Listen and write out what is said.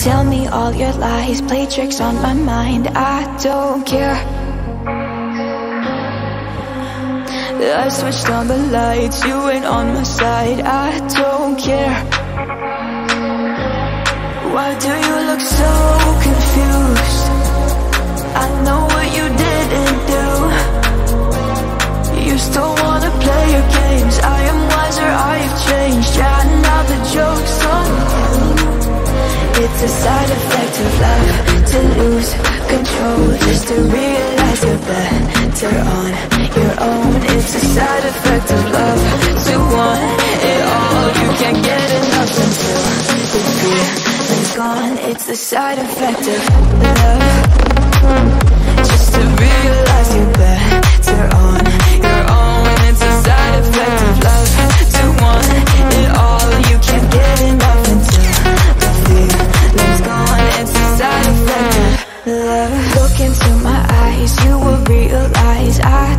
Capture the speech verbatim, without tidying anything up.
Tell me all your lies, play tricks on my mind. I don't care. I switched on the lights, you ain't on my side. I don't care. Why do you look so confused? I know what you didn't do. You still wanna play your games. I am wiser, I've changed. Yeah, now the joke's on you. It's a side effect of love, to lose control, just to realize you're better on your own. It's a side effect of love, to want it all. You can't get enough until the feeling's gone. It's the side effect of love, just to realize you're better on your own. It's a side effect of love, to want it all. You can't get enough until the feeling's gone. It's a side effect of love. Look into my eyes, you will realize I